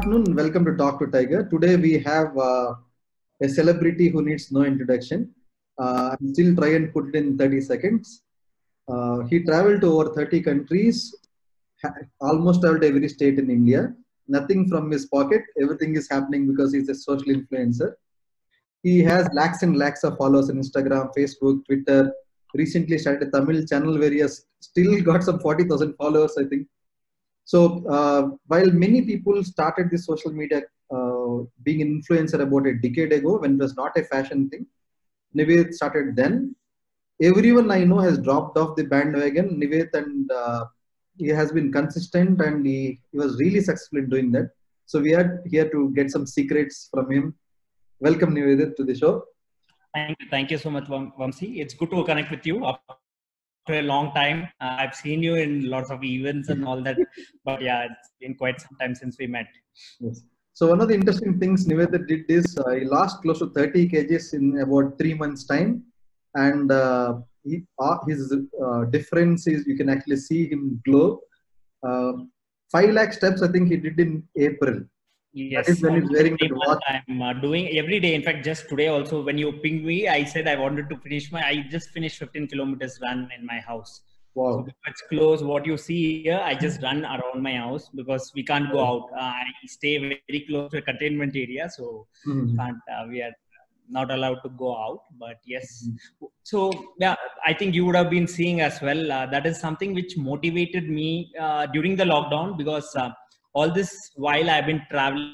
afternoon. Welcome to Talk to Tiger. Today we have a celebrity who needs no introduction. I'll still try and put it in 30 seconds. He traveled to over 30 countries, almost traveled every state in India. Nothing from his pocket. Everything is happening because he's a social influencer. He has lakhs and lakhs of followers on Instagram, Facebook, Twitter. Recently started a Tamil channel where he has still got some 40,000 followers, I think. So while many people started this social media being an influencer about a decade ago when it was not a fashion thing, Niveth started then. Everyone I know has dropped off the bandwagon. Niveth and he has been consistent and he was really successful in doing that. So we are here to get some secrets from him. Welcome Niveth to the show. Thank you so much, Vamsi. It's good to connect with you after a long time. I've seen you in lots of events and all that, but yeah, it's been quite some time since we met. Yes. So one of the interesting things Niveth did is he lost close to 30 kgs in about 3 months time, and his difference is you can actually see him glow. 5 lakh steps I think he did in April. Yes, that is when he's wearing the watch. I'm doing every day. In fact, just today also, when you pinged me, I said I wanted to finish I just finished 15 kilometers run in my house. Wow. So it's close. What you see here, I just run around my house because we can't go out. I stay very close to a containment area, so we are not allowed to go out. But yes, so yeah, I think you would have been seeing as well. That is something which motivated me during the lockdown because all this while I've been traveling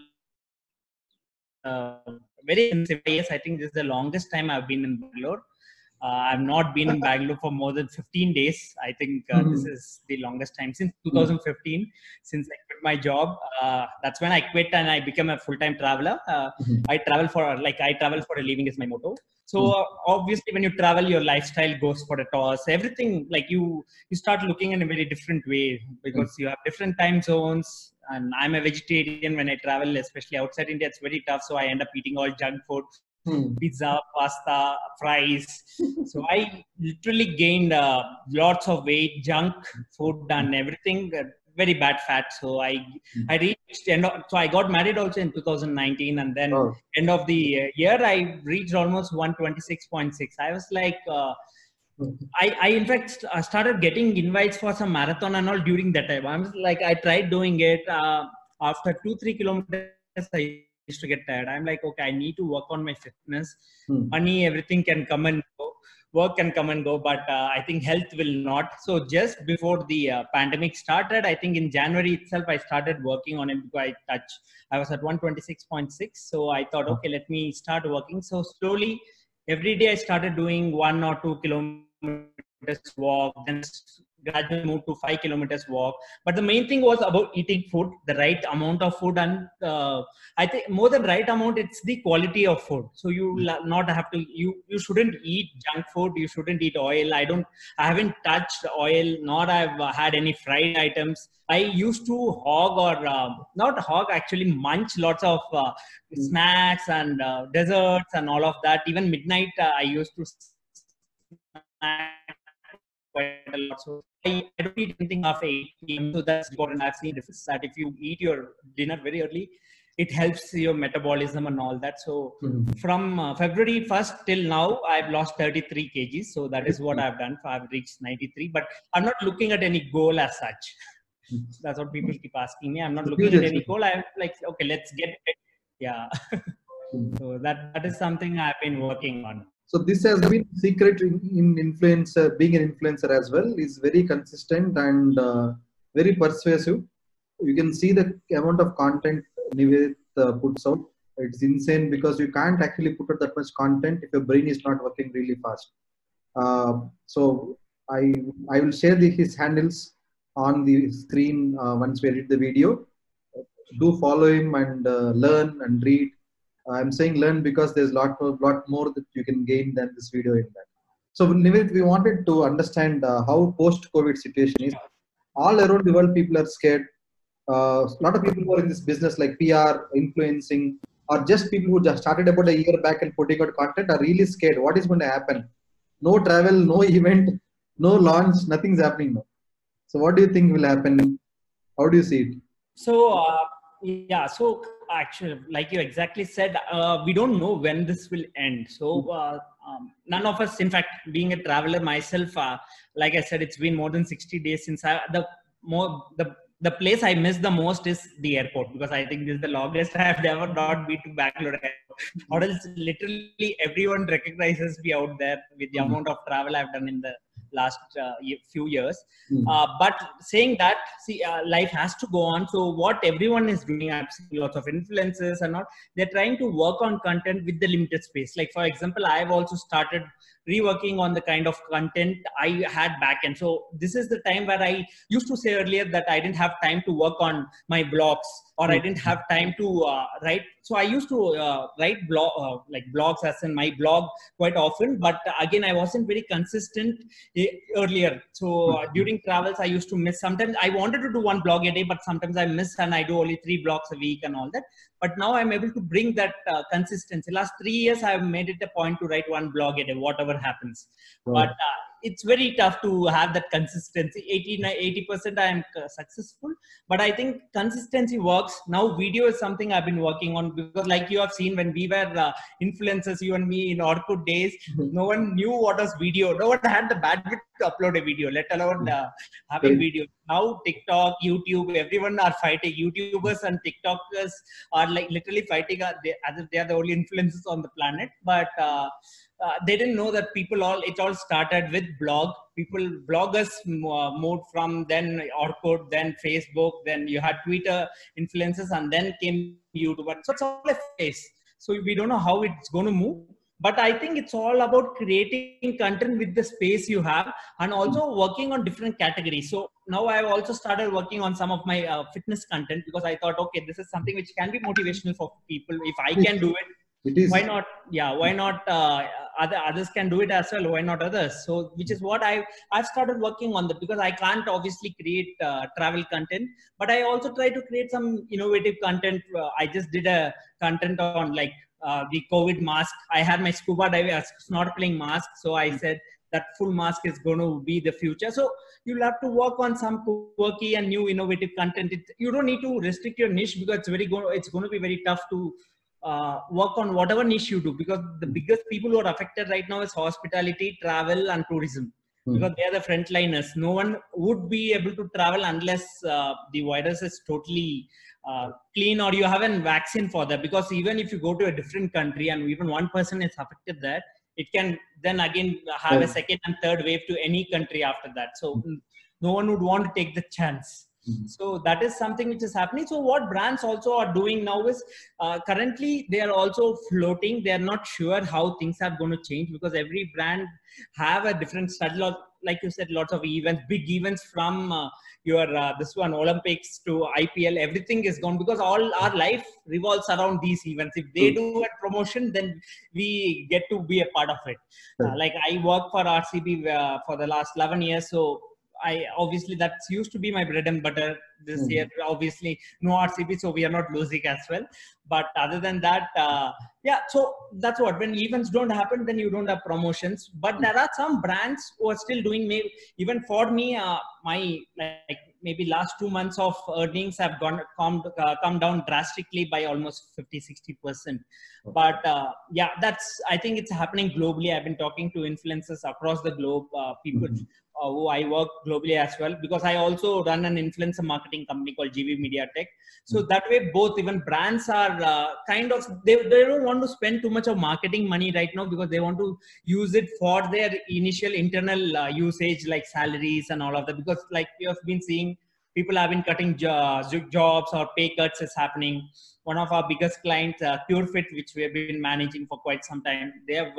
very expensive. Yes, I think this is the longest time I've been in Bangalore. I've not been in Bangalore for more than 15 days. I think this is the longest time since 2015, since I quit my job. That's when I quit and I became a full-time traveler. I travel for a living is my motto. So obviously when you travel, your lifestyle goes for a toss. Everything like you start looking in a very different way because you have different time zones. And I'm a vegetarian. When I travel, especially outside India, it's very tough. So I end up eating all junk food. Pizza, pasta, fries. So I literally gained lots of weight, junk food and everything, very bad fat. So I reached so I got married also in 2019, and then end of the year I reached almost 126.6. I was like, I in fact started getting invites for some marathon and all during that time. I was like, I tried doing it after 2-3 kilometers. I used to get tired. I'm like, okay, I need to work on my fitness. Money, everything can come and go. Work can come and go, but I think health will not. So just before the pandemic started, I think in January itself, I started working on it because I was at 126.6. So I thought, okay, let me start working. So slowly, every day I started doing 1 or 2 kilometers walk, then gradually moved to 5 kilometers walk. But the main thing was about eating food, the right amount of food, and I think more than right amount, it's the quality of food. So you not have to you shouldn't eat junk food, you shouldn't eat oil. I haven't touched oil, nor I've had any fried items. I used to hog or not hog, actually munch lots of snacks and desserts and all of that. Even midnight I used to snack quite a lot. So I don't eat anything after 8 p.m. So that's important. I've seen this, that if you eat your dinner very early, it helps your metabolism and all that. So from February 1st till now, I've lost 33 kgs. So that is what I've done. I've reached 93, but I'm not looking at any goal as such. That's what people keep asking me. I'm not looking at any goal. I'm like, okay, let's get it. Yeah. So that is something I've been working on. So this has been secret in influencer, being an influencer as well, is very consistent and very persuasive. You can see the amount of content Niveth puts out. It's insane because you can't actually put out that much content if your brain is not working really fast. So I will share his handles on the screen once we edit the video. Do follow him and learn and read. I'm saying learn because there's a lot more that you can gain than this video in that. So Niveth, we wanted to understand how post-COVID situation is. All around the world, people are scared. A lot of people who are in this business like PR, influencing, or just people who just started about a year back and putting out content are really scared. What is going to happen? No travel, no event, no launch, nothing's happening now. So what do you think will happen? How do you see it? So yeah, so actually, like you exactly said, we don't know when this will end. So none of us, in fact, being a traveler myself, like I said, it's been more than 60 days since more the place I miss the most is the airport, because I think this is the longest I have ever not been to Bangalore airport. Or else, literally everyone recognizes me out there with the amount of travel I've done in the last few years. But saying that, see, life has to go on. So what everyone is doing, I've seen lots of influencers and all, they're trying to work on content with the limited space. Like, for example, I've also started reworking on the kind of content I had back end. So this is the time where I used to say earlier that I didn't have time to work on my blogs, or I didn't have time to write. So I used to write like blogs, as in my blog, quite often. But again, I wasn't very consistent earlier. So during travels, I used to miss. Sometimes I wanted to do one blog a day, but sometimes I miss and I do only 3 blogs a week and all that. But now I'm able to bring that consistency. Last 3 years, I've made it a point to write one blog a day, whatever happens. But it's very tough to have that consistency. 80% I am successful, but I think consistency works. Now video is something I've been working on, because like you have seen, when we were influencers, you and me, in Orkut days, no one knew what was video. No one had the bandwidth to upload a video, let alone having video. Now TikTok, YouTube, everyone are fighting. YouTubers and TikTokers are like literally fighting. They are the only influencers on the planet. But they didn't know that it all started with bloggers moved from then Orkut, then Facebook, then you had Twitter influencers, and then came YouTube. So it's all a phase. So we don't know how it's going to move. But I think it's all about creating content with the space you have, and also working on different categories. So now I've also started working on some of my fitness content, because I thought, okay, this is something which can be motivational for people. If I can do it, why not? Yeah, why not? Others can do it as well. Why not others? So, which is what I've started working on that, because I can't obviously create travel content, but I also try to create some innovative content. I just did a content on like the COVID mask. I had my scuba diving snorkeling mask, so I said that full mask is going to be the future. So you'll have to work on some quirky and new innovative content. You don't need to restrict your niche, because it's going to be very tough to work on whatever niche you do, because the biggest people who are affected right now is hospitality, travel, and tourism, because they are the frontliners. No one would be able to travel unless the virus is totally clean, or you have a vaccine for that. Because even if you go to a different country and even one person is affected there, it can then again have a second and third wave to any country after that. So no one would want to take the chance. So that is something which is happening. So what brands also are doing now is currently they are also floating. They are not sure how things are going to change, because every brand have a different style. Like you said, lots of events, big events, from this one Olympics to IPL. Everything is gone, because all our life revolves around these events. If they do a promotion, then we get to be a part of it. Like I work for RCB for the last 11 years. So obviously that's used to be my bread and butter. This year, obviously no RCB, so we are not losing as well. But other than that, yeah, so that's what, when events don't happen, then you don't have promotions. But there are some brands who are still doing, maybe even for me, my like maybe last 2 months of earnings have come down drastically by almost 50-60%. But yeah, I think it's happening globally. I've been talking to influencers across the globe, people who I work globally as well, because I also run an influencer marketing company called GV Media Tech. So that way, both even brands are kind of, they don't want to spend too much of marketing money right now, because they want to use it for their initial internal usage, like salaries and all of that. Because like you have been seeing, people have been cutting jobs, or pay cuts is happening. One of our biggest clients, PureFit, which we have been managing for quite some time,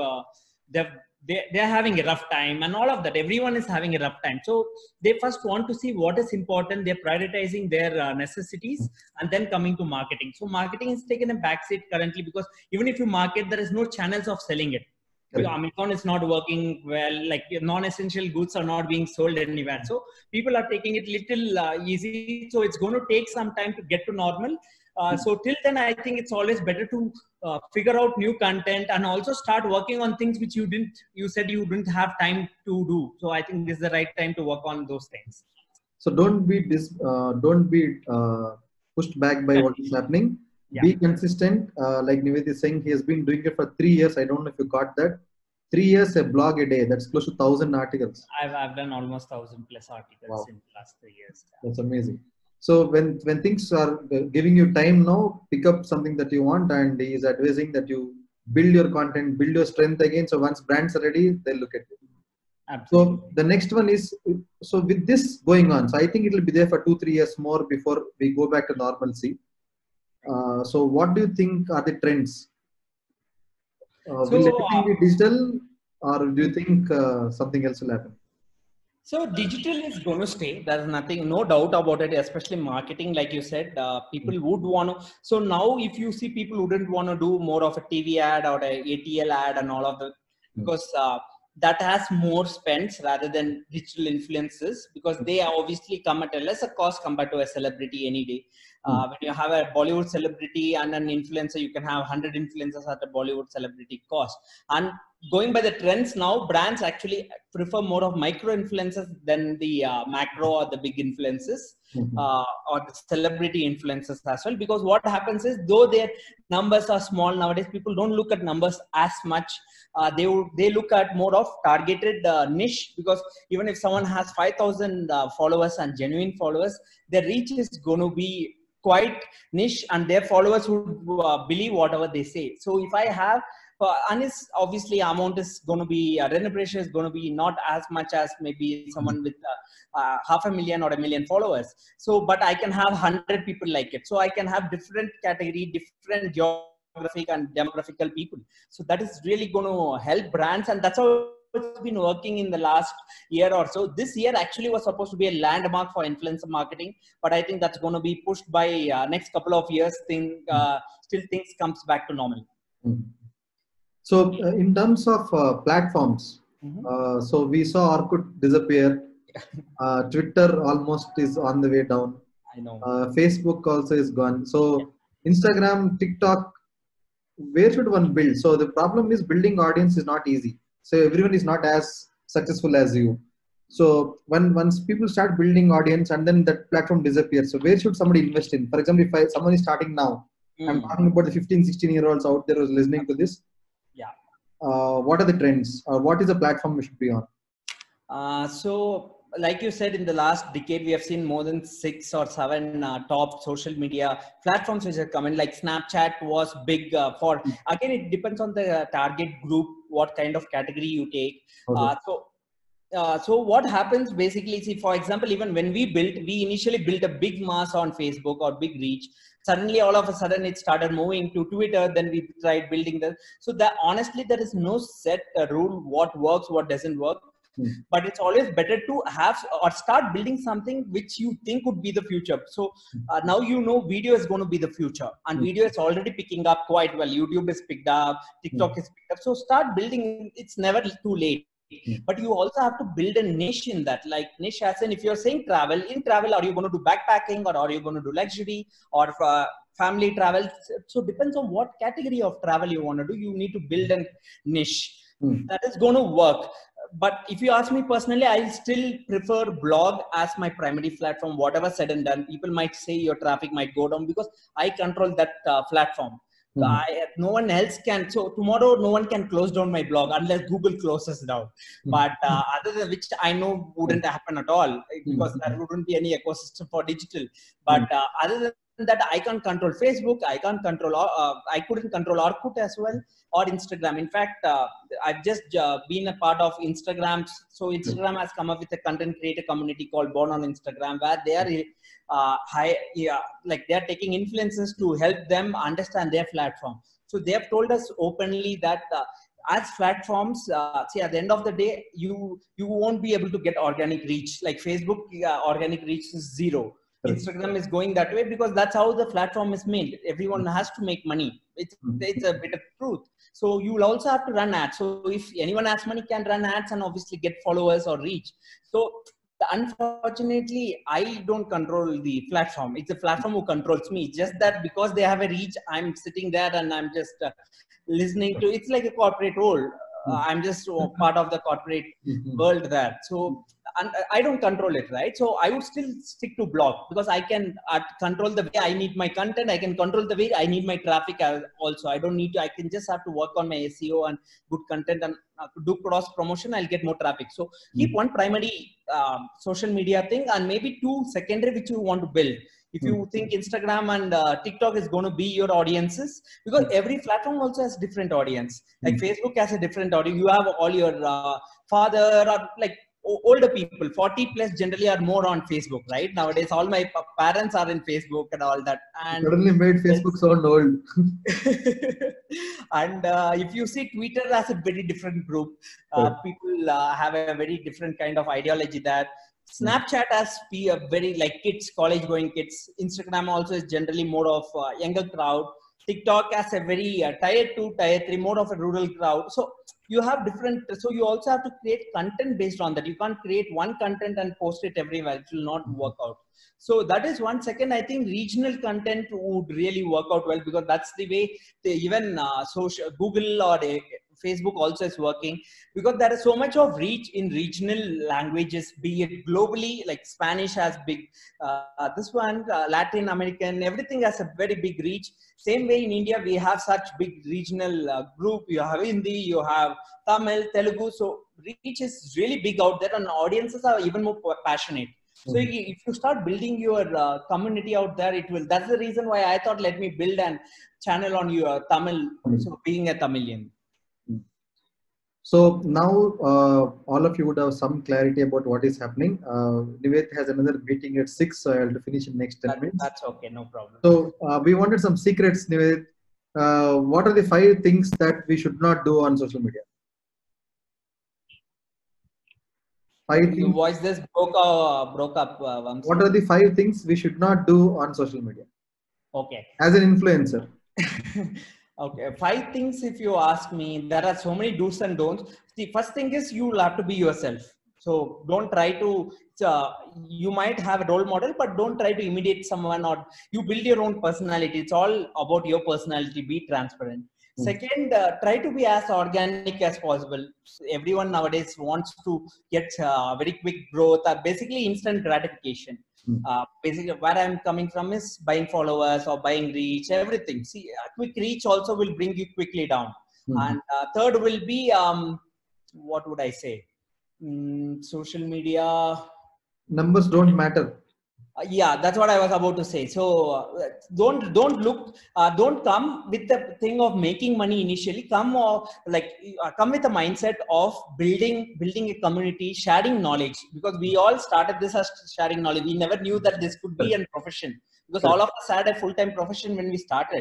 they're having a rough time, and all of that. Everyone is having a rough time. So they first want to see what is important. They're prioritizing their necessities, and then coming to marketing. So marketing is taken a backseat currently, because even if you market, there is no channels of selling it. Amazon is not working well, like non-essential goods are not being sold anywhere. So people are taking it little easy. So it's going to take some time to get to normal. So till then, I think it's always better to figure out new content, and also start working on things which you said you didn't have time to do. So I think this is the right time to work on those things. So don't be pushed back by what is happening. Yeah. Be consistent. Like Nived is saying, he has been doing it for 3 years. I don't know if you got that. 3 years, a blog a day. That's close to 1,000 articles. I've done almost 1,000 plus articles Wow. in the last 3 years. That's amazing. So when things are giving you time now, pick up something that you want, and he is advising that you build your content, build your strength again. So once brands are ready, they'll look at it. Absolutely. So the next one is, so with this going on, so I think it will be there for 2-3 years more before we go back to normalcy. So what do you think are the trends? Will everything be digital, or do you think something else will happen? So digital is going to stay. There's nothing, no doubt about it, especially marketing. Like you said, people would want to. So now if you see people wouldn't want to do more of a TV ad or a ATL ad and all of that, because that has more spends rather than digital influencers, because they obviously come at a lesser cost compared to a celebrity any day. When you have a Bollywood celebrity and an influencer, you can have 100 influencers at a Bollywood celebrity cost. And going by the trends now, brands actually prefer more of micro influencers than the macro or the big influencers, or the celebrity influencers as well. Because what happens is, though their numbers are small nowadays, people don't look at numbers as much. They look at more of targeted niche, because even if someone has 5,000 followers and genuine followers, their reach is going to be quite niche, and their followers would believe whatever they say. So if I have and it's obviously amount is going to be remuneration is going to be not as much as maybe someone with 500,000 or 1 million followers. So but I can have 100 people like it, so I can have different category, different geographic and demographical people. So that is really going to help brands, and that's how it's been working in the last year or so. This year actually was supposed to be a landmark for influencer marketing, but I think that's going to be pushed by next couple of years. Still things comes back to normal. So in terms of platforms, so we saw Orkut disappear. Twitter almost is on the way down. I know. Facebook also is gone. So Instagram, TikTok, where should one build? So the problem is building audience is not easy. So everyone is not as successful as you. So once people start building audience and then that platform disappears, so where should somebody invest in? For example, if someone is starting now, I'm talking about the 15, 16-year-olds out there who's listening to this. Yeah. What are the trends? What is the platform we should be on? So like you said, in the last decade, we have seen more than 6 or 7 top social media platforms which are coming. Like Snapchat was big for, again, it depends on the target group, what kind of category you take. So what happens basically, see, for example, even when we initially built a big mass on Facebook or big reach. Suddenly, all of a sudden, it started moving to Twitter. Then we tried building that. So that honestly, there is no set rule what works, what doesn't work. But it's always better to have or start building something which you think would be the future. So now video is going to be the future, and video is already picking up quite well. YouTube is picked up, TikTok is picked up. So start building. It's never too late. But you also have to build a niche in that, like niche as in, if you're saying travel, are you going to do backpacking, or are you going to do luxury or family travel? So depends on what category of travel you want to do. You need to build a niche that is going to work. But if you ask me personally, I still prefer blog as my primary platform. Whatever said and done, people might say your traffic might go down because I control that platform. No one else can. So tomorrow, no one can close down my blog unless Google closes down. But other than which, I know wouldn't happen at all, because there wouldn't be any ecosystem for digital. But other than that, I can't control Facebook. I can't control. I couldn't control Orkut as well, or Instagram. In fact, I've just been a part of Instagram. So Instagram has come up with a content creator community called Born on Instagram, where they are they are taking influencers to help them understand their platform. So they have told us openly that as platforms, see, at the end of the day, you won't be able to get organic reach. Like Facebook, organic reach is 0. Instagram is going that way because that's how the platform is made. Everyone has to make money. It's a bit of truth. So you will also have to run ads. So if anyone has money, can run ads and obviously get followers or reach. So unfortunately, I don't control the platform. It's the platform who controls me. Just that because they have a reach, I'm sitting there and I'm just listening to. It's like a corporate role. I'm just part of the corporate world there. So, and I don't control it, right? So I would still stick to blog because I can control the way I need my content. I can control the way I need my traffic also. I don't need to, I can just have to work on my SEO and good content and do cross promotion. I'll get more traffic. So keep one primary social media thing and maybe two secondary which you want to build. If you think Instagram and TikTok is going to be your audiences, because every platform also has different audience. Like Facebook has a different audience. You have all your father or like older people, 40 plus generally are more on Facebook, right? Nowadays, all my parents are in Facebook and all that. And suddenly made Facebook sound old. And if you see Twitter as a very different group, people have a very different kind of ideology there. Snapchat has be a very like kids, college going kids. Instagram also is generally more of a younger crowd. TikTok has a very tier 2, tier 3, more of a rural crowd. So you have different, so you also have to create content based on that. You can't create one content and post it everywhere. It will not work out. So that is one. Second, I think regional content would really work out well because that's the way even social Google or Facebook also is working, because there is so much of reach in regional languages, be it globally, like Spanish has big, this one, Latin American, everything has a very big reach. Same way in India, we have such big regional group. You have Hindi, you have Tamil, Telugu. So reach is really big out there and audiences are even more passionate. So if you start building your community out there, it will, that's the reason why I thought, let me build a channel on your Tamil, so being a Tamilian. So now all of you would have some clarity about what is happening. Nivedit has another meeting at 6, so I have to finish in next 10 minutes. That's okay, no problem. So we wanted some secrets, Nivedit. What are the 5 things that we should not do on social media? 5 things. Your voice just broke up. What are the 5 things we should not do on social media? Okay. As an influencer. Okay, 5 things if you ask me. There are so many do's and don'ts. The first thing is you will have to be yourself. So don't try to, you might have a role model, but don't try to imitate someone or you build your own personality. It's all about your personality. Be transparent. Second, try to be as organic as possible. Everyone nowadays wants to get very quick growth or basically instant gratification. Basically, where I'm coming from is buying followers or buying reach, everything. See, quick reach also will bring you quickly down. And third will be, what would I say? Social media. Numbers don't matter. Yeah, that's what I was about to say. So don't come with the thing of making money initially. Come with a mindset of building a community, sharing knowledge, because we all started this as sharing knowledge. We never knew that this could be a profession, because all of us had a full-time profession when we started.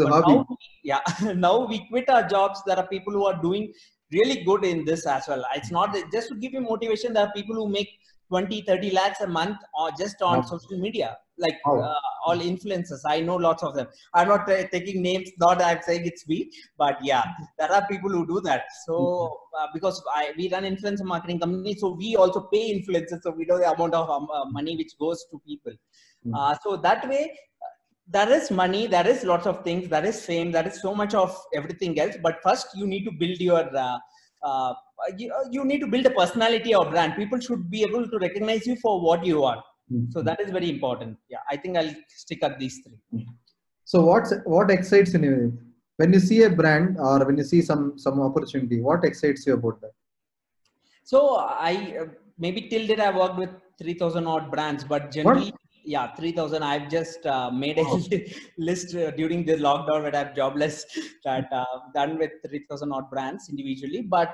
Now we quit our jobs. There are people who are doing really good in this as well. It's not just to give you motivation. There are people who make 20-30 lakhs a month or just on social media, like all influencers. I know lots of them. I'm not taking names, not I'm saying it's me, but yeah, there are people who do that. So because we run influencer marketing company, so we also pay influencers, so we know the amount of money which goes to people. So that way, there is money, there is lots of things, there is fame, there is so much of everything else. But first, you need to build your you need to build a personality or brand. People should be able to recognize you for what you are. So that is very important. Yeah, I think I'll stick at these 3. So what excites you when you see a brand or when you see some opportunity? What excites you about that? So I maybe till date I worked with 3,000 odd brands, but generally. Yeah, 3,000. I've just made a list during the lockdown when I'm jobless that done with 3,000 odd brands individually. But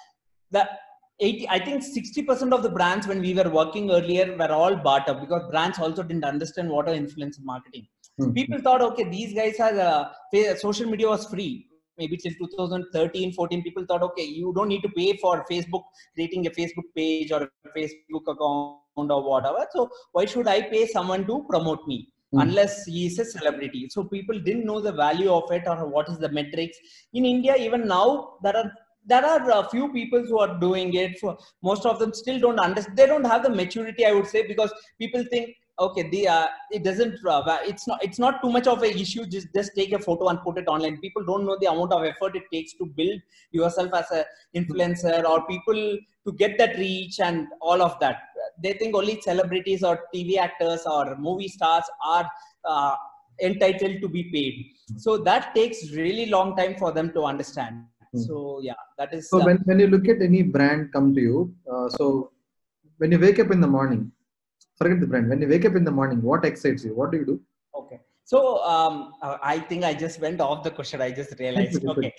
I think 60% of the brands when we were working earlier were all bought up, because brands also didn't understand what are influencer marketing. People thought, okay, these guys have social media was free. Maybe till 2013, 14, people thought, okay, you don't need to pay for Facebook, creating a Facebook page or a Facebook account or whatever. So why should I pay someone to promote me unless he is a celebrity? So people didn't know the value of it or what is the metrics. In India, even now, there are a few people who are doing it. So most of them still don't understand. They don't have the maturity, I would say, because people think okay, it doesn't, it's not too much of a issue. Just take a photo and put it online. People don't know the amount of effort it takes to build yourself as a influencer, or people to get that reach and all of that. They think only celebrities or TV actors or movie stars are entitled to be paid. So that takes really long time for them to understand. So yeah, that is. So when you look at any brand come to you, so when you wake up in the morning, forget the brand. When you wake up in the morning, what excites you? What do you do? Okay. So I think I just went off the question. I just realized. Okay.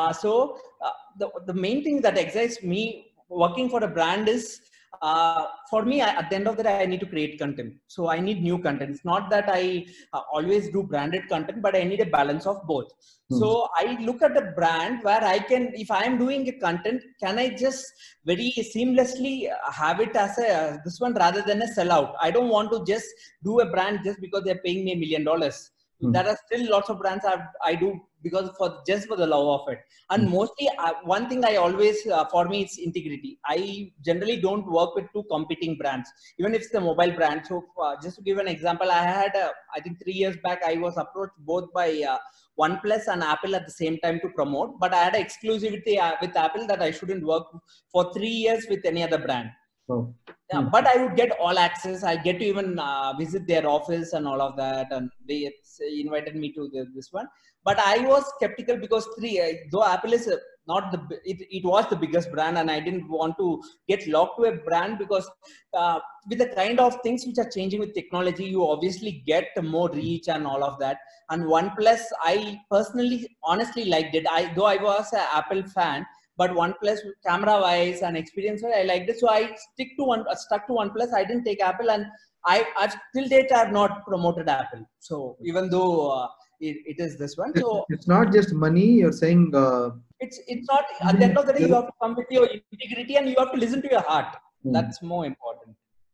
The main thing that excites me working for a brand is, for me, at the end of the day, I need to create content. So I need new content. It's not that I always do branded content, but I need a balance of both. So I look at a brand where I can, if I am doing a content, can I just very seamlessly have it as a this one rather than a sellout? I don't want to just do a brand just because they're paying me $1 million. There are still lots of brands I do because just for the love of it. And mostly one thing I always, for me, it's integrity. I generally don't work with two competing brands, even if it's the mobile brand. So just to give an example, I had, I think 3 years back, I was approached both by OnePlus and Apple at the same time to promote, but I had exclusivity with Apple that I shouldn't work for 3 years with any other brand. Oh. Yeah, but I would get all access. I get to even visit their office and all of that, and they invited me to this one. But I was skeptical because though Apple is not it was the biggest brand, and I didn't want to get locked to a brand because with the kind of things which are changing with technology, you obviously get more reach and all of that. And OnePlus, I personally, honestly liked it. Though I was an Apple fan, but OnePlus camera wise and experience wise, I liked it. So I stuck to OnePlus. I didn't take Apple, and I've till date I have not promoted Apple. So even though it is this one, so it's not just money. You're saying it's not. At the end of the day, you have to come with your integrity and you have to listen to your heart. That's more important.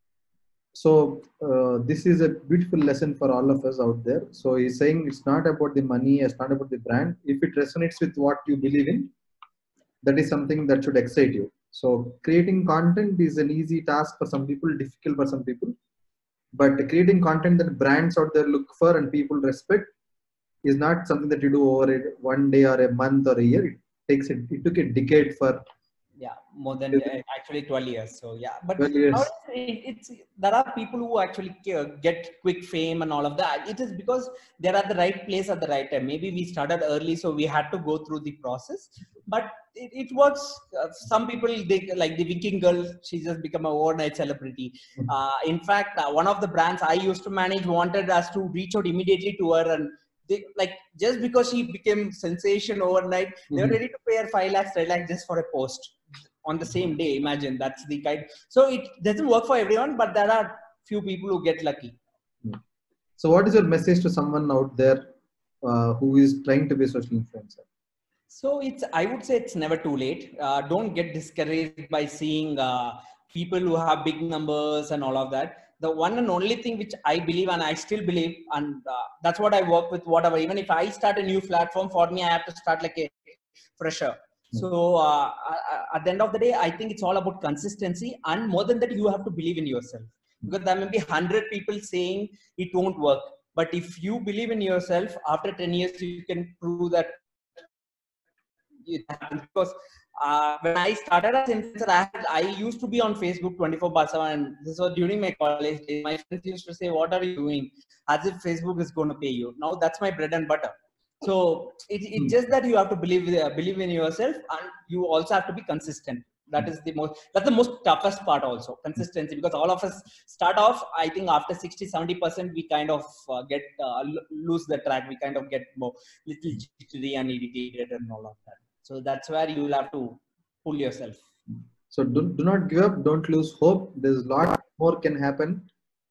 So this is a beautiful lesson for all of us out there. So he's saying it's not about the money, it's not about the brand. If it resonates with what you believe in, that is something that should excite you. So creating content is an easy task for some people, difficult for some people. But creating content that brands out there look for and people respect is not something that you do over one day or a month or a year. It took a decade for. Yeah, more than actually 12 years. So yeah, but nowadays, there are people who actually get quick fame and all of that. It is because they're at the right place at the right time. Maybe we started early, so we had to go through the process. But it works. Some people, they like the Viking girl. She just become an overnight celebrity. In fact, one of the brands I used to manage wanted us to reach out immediately to her, and they, like, just because she became sensation overnight, they were ready to pay her 5 lakhs, 10 lakhs just for a post on the same day. Imagine, that's the kind. So it doesn't work for everyone, but there are few people who get lucky. So what is your message to someone out there who is trying to be a social influencer? So I would say it's never too late. Don't get discouraged by seeing people who have big numbers and all of that. The one and only thing which I believe, and I still believe, and that's what I work with, whatever, even if I start a new platform, for me, I have to start like a fresher. So at the end of the day, I think it's all about consistency, and more than that, you have to believe in yourself, because there may be 100 people saying it won't work. But if you believe in yourself, after 10 years, you can prove that it happens. Because when I started as influencer, I used to be on Facebook 24/7, and this was during my college days. My friends used to say, "What are you doing?" As if Facebook is going to pay you. Now that's my bread and butter. So it's just that you have to believe in yourself, and you also have to be consistent. That's the most toughest part also, consistency, because all of us start off, I think after 60-70%, we kind of lose the track. We kind of get more little jittery and irritated and all of that. So that's where you will have to pull yourself. So do not give up. Don't lose hope. There's a lot more can happen.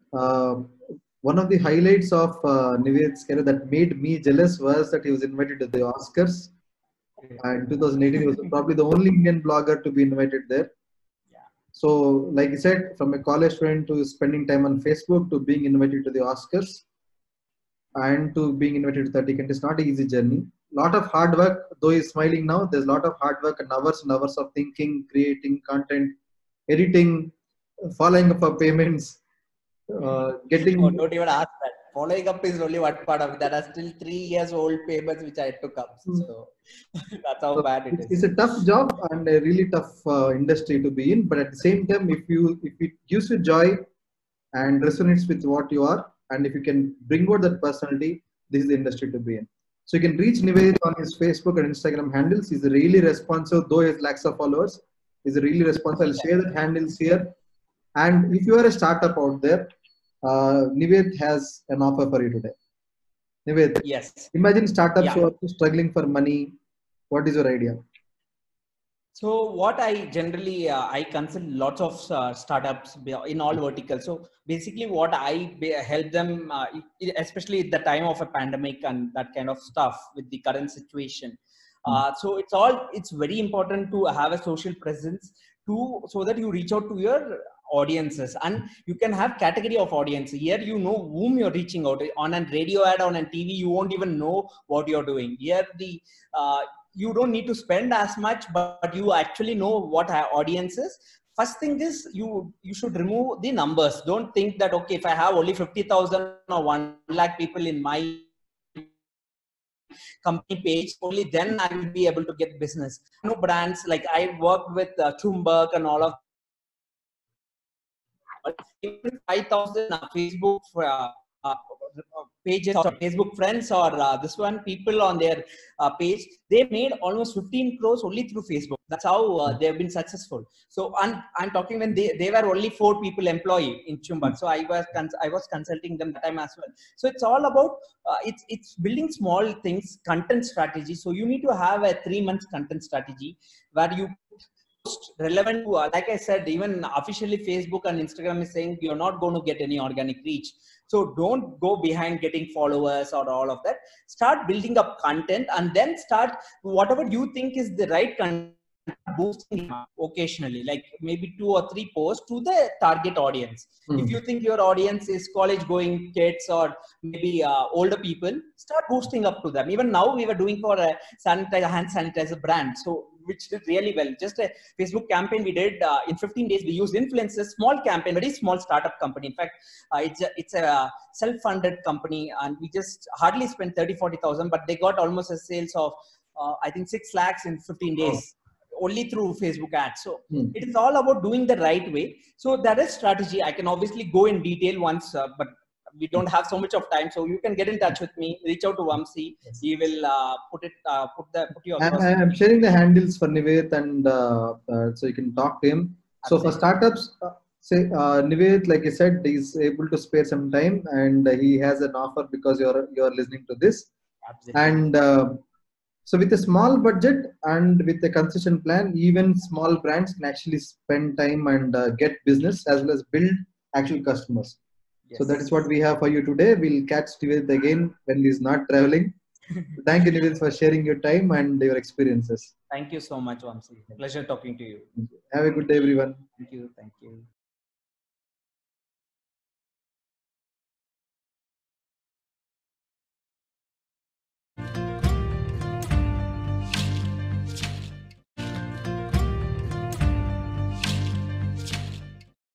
One of the highlights of Nived's career that made me jealous was that he was invited to the Oscars. In 2018, he was probably the only Indian blogger to be invited there. Yeah. So, like you said, from a college student to spending time on Facebook to being invited to the Oscars and to being invited to 30 countries, not an easy journey. Lot of hard work, though he's smiling now. There's a lot of hard work and hours of thinking, creating content, editing, following up for payments. getting. Oh, don't even ask that. Following up is only one part of it. There are still 3 years old payments which I had to come. So that's how bad it It's is. a tough job and a really tough industry to be in. But at the same time, if it gives you joy and resonates with what you are, and if you can bring out that personality, this is the industry to be in. So you can reach Nived on his Facebook and Instagram handles. He's really responsive, though he has lakhs of followers. He's really responsive. I'll share the handles here. And if you are a startup out there, Nived has an offer for you today. Nived, Yes. imagine startups Yeah. who are struggling for money. What is your idea? So what I generally, I consult lots of startups in all verticals. So basically what I help them, especially at the time of a pandemic and that kind of stuff with the current situation. So it's very important to have a social presence so that you reach out to your audiences, and you can have category of audience. Here you know whom you're reaching out on a radio ad, on a TV, you won't even know what you're doing. Here you don't need to spend as much, but you actually know what our audience is. First thing is you should remove the numbers. Don't think that, okay, if I have only 50,000 or 1 lakh people in my company page, only then I will be able to get business. No brands, like I worked with Chumbak and all of 5,000 Facebook uh, pages or Facebook friends or this one people on their page, they made almost 15 crores only through Facebook. That's how they have been successful. So I'm talking when they were only 4 people employee in Chumbak. So I was consulting them that time as well. So it's all about it's building small things, content strategy. So you need to have a 3 months content strategy where you relevant to, like I said, even officially Facebook and Instagram is saying you're not going to get any organic reach. So don't go behind getting followers or all of that. Start building up content and then start whatever you think is the right content, boosting occasionally, like maybe 2 or 3 posts to the target audience. If you think your audience is college going kids or maybe older people, start boosting up to them. Even now we were doing for a hand sanitizer brand, so which did really well. Just a Facebook campaign we did in 15 days. We used influencers, small campaign, very small startup company. In fact, it's a self-funded company, and we just hardly spent 30,000-40,000, but they got almost a sales of I think 6 lakhs in 15 days. Only through Facebook ads. So it is all about doing the right way. So that is strategy. I can obviously go in detail once, but we don't have so much of time. So you can get in touch with me, reach out to Vamsi. He will put you across. I'm sharing the handles for Nived, and so you can talk to him. So for startups, say Nived, like I said, he's able to spare some time, and he has an offer because you're listening to this. Absolutely. And so with a small budget and with a consistent plan, even small brands can actually spend time and get business as well as build actual customers. Yes. So that is what we have for you today. We'll catch Nived again when he's not traveling. Thank you, Nived, for sharing your time and your experiences. Thank you so much, Vamsi. Pleasure talking to you. Have a good day, everyone. Thank you. Thank you.